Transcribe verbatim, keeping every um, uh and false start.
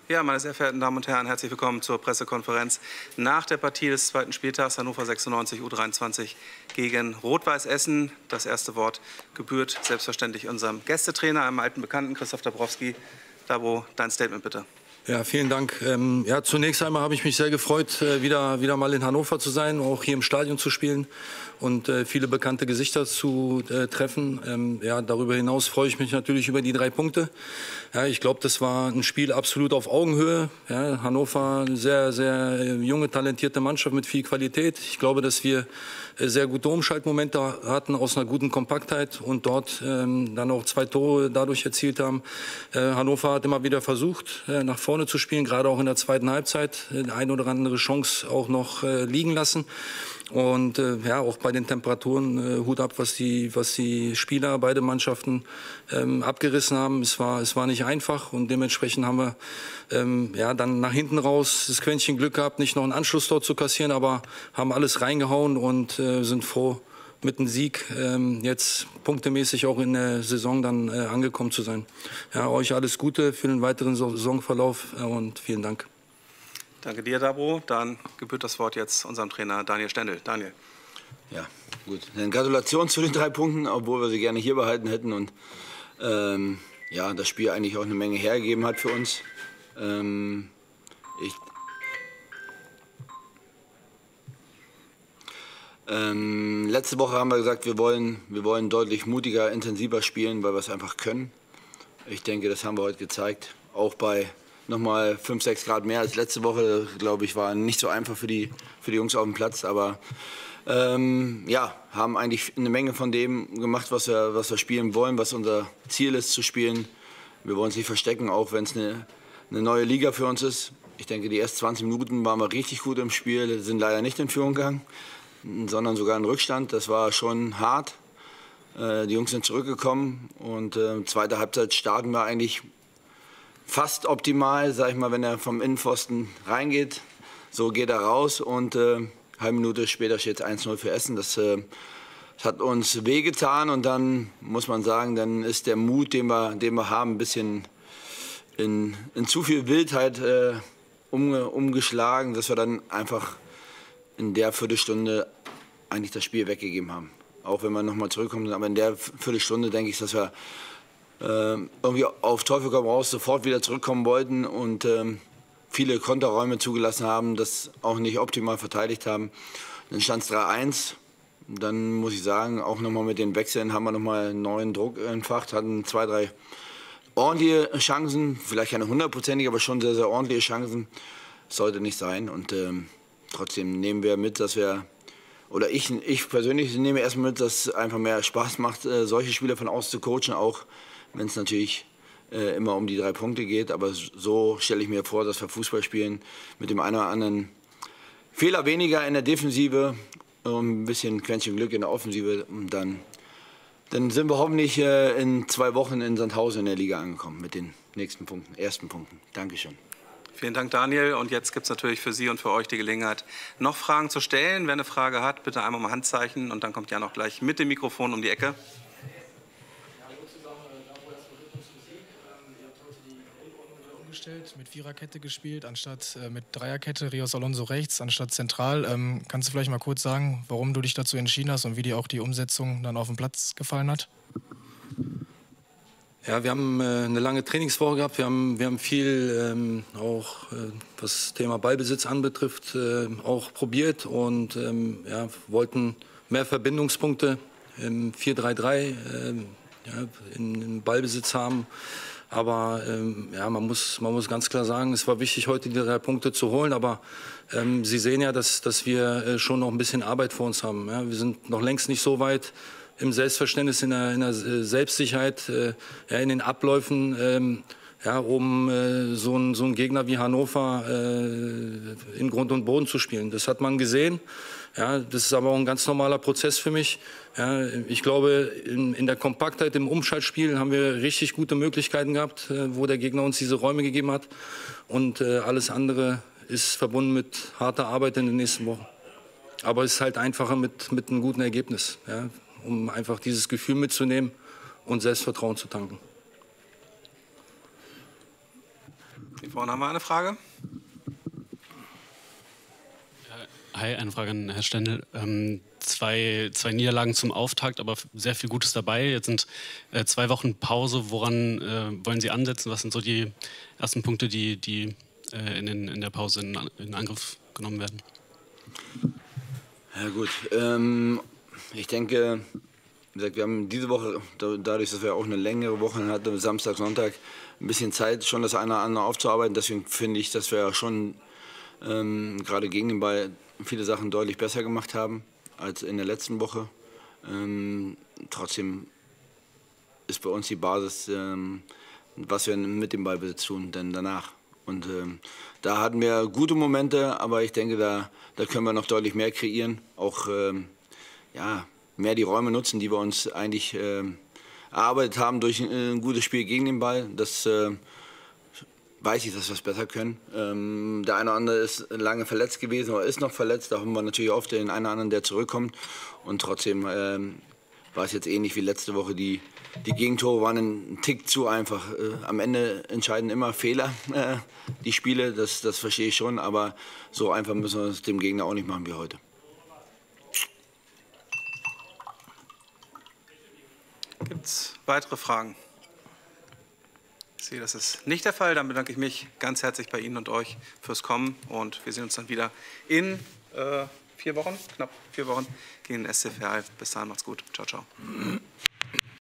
Ja, meine sehr verehrten Damen und Herren, herzlich willkommen zur Pressekonferenz nach der Partie des zweiten Spieltags Hannover sechsundneunzig U dreiundzwanzig gegen Rot-Weiß Essen. Das erste Wort gebührt selbstverständlich unserem Gästetrainer, einem alten Bekannten, Christoph Dabrowski. Dabo, dein Statement bitte. Ja, vielen Dank. Ähm, ja, zunächst einmal habe ich mich sehr gefreut, äh, wieder, wieder mal in Hannover zu sein, auch hier im Stadion zu spielen und äh, viele bekannte Gesichter zu äh, treffen. Ähm, ja, darüber hinaus freue ich mich natürlich über die drei Punkte. Ja, ich glaube, das war ein Spiel absolut auf Augenhöhe. Ja, Hannover, eine sehr, sehr äh, junge, talentierte Mannschaft mit viel Qualität. Ich glaube, dass wir äh, sehr gute Umschaltmomente hatten aus einer guten Kompaktheit und dort ähm, dann auch zwei Tore dadurch erzielt haben. Äh, Hannover hat immer wieder versucht, äh, nach vorne zu spielen, gerade auch in der zweiten Halbzeit. Eine ein oder andere Chance auch noch äh, liegen lassen. Und äh, ja, auch bei den Temperaturen äh, Hut ab, was die, was die Spieler, beide Mannschaften ähm, abgerissen haben. Es war, es war nicht einfach und dementsprechend haben wir ähm, ja, dann nach hinten raus das Quäntchen Glück gehabt, nicht noch einen Anschluss dort zu kassieren, aber haben alles reingehauen und äh, sind froh, mit einem Sieg ähm, jetzt punktemäßig auch in der Saison dann äh, angekommen zu sein. Ja, euch alles Gute für den weiteren Saisonverlauf äh, und vielen Dank. Danke dir, Dabo. Dann gebührt das Wort jetzt unserem Trainer Daniel Stendel. Daniel. Ja, gut. Dann Gratulation zu den drei Punkten, obwohl wir sie gerne hier behalten hätten und ähm, ja, das Spiel eigentlich auch eine Menge hergegeben hat für uns. Ähm, ich Ähm, letzte Woche haben wir gesagt, wir wollen, wir wollen deutlich mutiger, intensiver spielen, weil wir es einfach können. Ich denke, das haben wir heute gezeigt. Auch bei nochmal fünf, sechs Grad mehr als letzte Woche, glaube ich, war nicht so einfach für die, für die Jungs auf dem Platz. Aber ähm, ja, haben eigentlich eine Menge von dem gemacht, was wir, was wir spielen wollen, was unser Ziel ist zu spielen. Wir wollen uns nicht verstecken, auch wenn es eine, eine neue Liga für uns ist. Ich denke, die ersten zwanzig Minuten waren wir richtig gut im Spiel, sind leider nicht in Führung gegangen, sondern sogar in Rückstand. Das war schon hart. Äh, die Jungs sind zurückgekommen und äh, zweite Halbzeit starten wir eigentlich fast optimal, sag ich mal, wenn er vom Innenpfosten reingeht. So geht er raus und äh, eine halbe Minute später steht es eins null für Essen. Das, äh, das hat uns wehgetan und dann muss man sagen, dann ist der Mut, den wir, den wir haben, ein bisschen in, in zu viel Wildheit äh, umge, umgeschlagen, dass wir dann einfach in der Viertelstunde eigentlich das Spiel weggegeben haben. Auch wenn wir nochmal zurückkommen, aber in der Viertelstunde denke ich, dass wir äh, irgendwie auf Teufel komm raus sofort wieder zurückkommen wollten und äh, viele Konterräume zugelassen haben, das auch nicht optimal verteidigt haben. Dann stand es drei eins. Dann muss ich sagen, auch nochmal mit den Wechseln haben wir nochmal neuen Druck entfacht, hatten zwei, drei ordentliche Chancen, vielleicht keine hundertprozentige, aber schon sehr, sehr ordentliche Chancen. Das sollte nicht sein und äh, trotzdem nehmen wir mit, dass wir, oder ich, ich persönlich nehme erstmal mit, dass es einfach mehr Spaß macht, äh, solche Spieler von außen zu coachen, auch wenn es natürlich äh, immer um die drei Punkte geht. Aber so stelle ich mir vor, dass wir Fußball spielen mit dem einen oder anderen Fehler weniger in der Defensive, ein bisschen Quäntchen Glück in der Offensive. Und dann, dann sind wir hoffentlich äh, in zwei Wochen in Sandhausen in der Liga angekommen mit den nächsten Punkten, ersten Punkten. Dankeschön. Vielen Dank, Daniel. Und jetzt gibt es natürlich für Sie und für euch die Gelegenheit, noch Fragen zu stellen. Wer eine Frage hat, bitte einmal mal Handzeichen und dann kommt Jan auch gleich mit dem Mikrofon um die Ecke. Mit Viererkette gespielt, anstatt äh, mit Dreierkette, Rios Alonso rechts, anstatt zentral. Ähm, kannst du vielleicht mal kurz sagen, warum du dich dazu entschieden hast und wie dir auch die Umsetzung dann auf dem Platz gefallen hat? Ja, wir haben äh, eine lange Trainingswoche gehabt. Wir haben, wir haben viel ähm, auch, äh, was das Thema Ballbesitz anbetrifft, äh, auch probiert und ähm, ja, wollten mehr Verbindungspunkte im vier drei drei äh, ja, in, in Ballbesitz haben. Aber ähm, ja, man muss, man muss ganz klar sagen, es war wichtig, heute die drei Punkte zu holen. Aber ähm, Sie sehen ja, dass, dass wir äh, schon noch ein bisschen Arbeit vor uns haben. Ja? Wir sind noch längst nicht so weit im Selbstverständnis, in der, in der Selbstsicherheit, äh, ja, in den Abläufen, ähm, ja, um äh, so einen so einen Gegner wie Hannover äh, in Grund und Boden zu spielen. Das hat man gesehen. Ja, das ist aber auch ein ganz normaler Prozess für mich. Ja, ich glaube, in, in der Kompaktheit im Umschaltspiel haben wir richtig gute Möglichkeiten gehabt, äh, wo der Gegner uns diese Räume gegeben hat. Und äh, alles andere ist verbunden mit harter Arbeit in den nächsten Wochen. Aber es ist halt einfacher mit, mit einem guten Ergebnis, ja, um einfach dieses Gefühl mitzunehmen und Selbstvertrauen zu tanken. Hier vorne haben wir eine Frage. Hi, eine Frage an Herrn Stendel. Ähm, zwei, zwei Niederlagen zum Auftakt, aber sehr viel Gutes dabei. Jetzt sind äh, zwei Wochen Pause. Woran äh, wollen Sie ansetzen? Was sind so die ersten Punkte, die, die äh, in, den, in der Pause in, in Angriff genommen werden? Ja gut, ähm, ich denke, wie gesagt, wir haben diese Woche, dadurch, dass wir auch eine längere Woche hatten, Samstag, Sonntag, ein bisschen Zeit, schon das eine oder andere aufzuarbeiten. Deswegen finde ich, dass wir schon ähm, gerade gegen den Ball viele Sachen deutlich besser gemacht haben als in der letzten Woche. Ähm, trotzdem ist bei uns die Basis, ähm, was wir mit dem Ballbesitz tun, denn danach. Und ähm, da hatten wir gute Momente, aber ich denke, da, da können wir noch deutlich mehr kreieren. Auch ähm, ja, mehr die Räume nutzen, die wir uns eigentlich ähm, erarbeitet haben durch ein, ein gutes Spiel gegen den Ball. Das äh, weiß ich, dass wir es besser können. Ähm, der eine oder andere ist lange verletzt gewesen oder ist noch verletzt. Da haben wir natürlich oft den einen oder anderen, der zurückkommt. Und trotzdem ähm, war es jetzt ähnlich wie letzte Woche. Die, die Gegentore waren ein Tick zu einfach. Äh, am Ende entscheiden immer Fehler, äh, die Spiele. Das, das verstehe ich schon. Aber so einfach müssen wir es dem Gegner auch nicht machen wie heute. Gibt es weitere Fragen? Ich sehe, das ist nicht der Fall. Dann bedanke ich mich ganz herzlich bei Ihnen und euch fürs Kommen. Und wir sehen uns dann wieder in äh, vier Wochen, knapp vier Wochen, gegen den S C Verl. Bis dahin, macht's gut. Ciao, ciao.